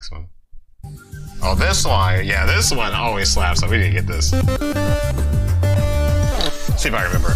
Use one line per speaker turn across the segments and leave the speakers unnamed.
one. Oh, this one. Yeah, this one always slaps, so we need to get this. See if I remember.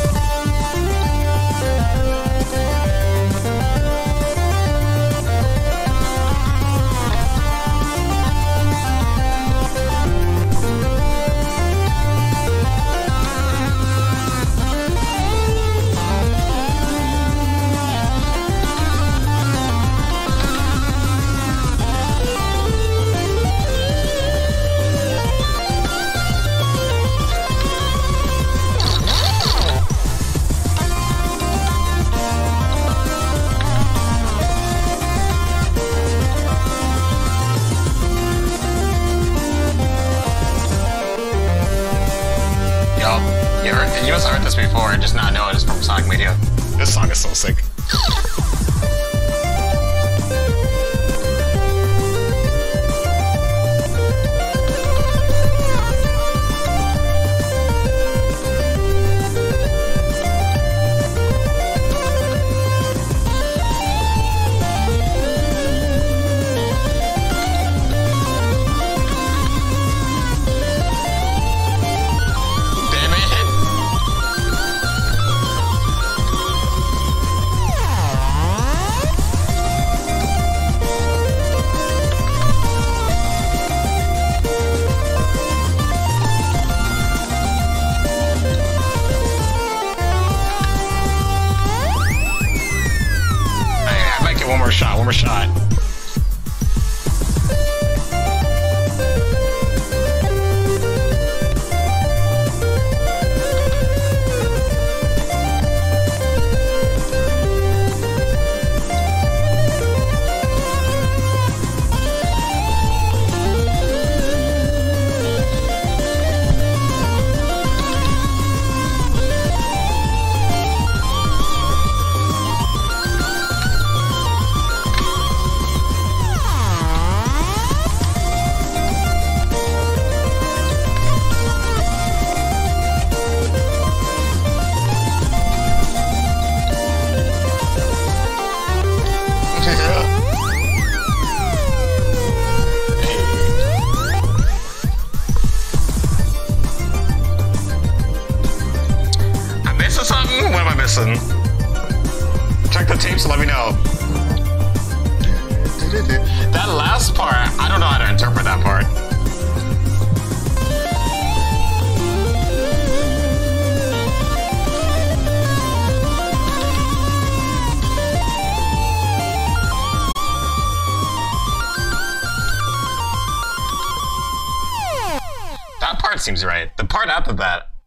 You must have heard this before and just not know it is from Sonic Mania. This song is so sick. One more shot. What am I missing? Check the tapes and let me know. That last part, I don't know how to interpret that part. That part seems right. The part after that,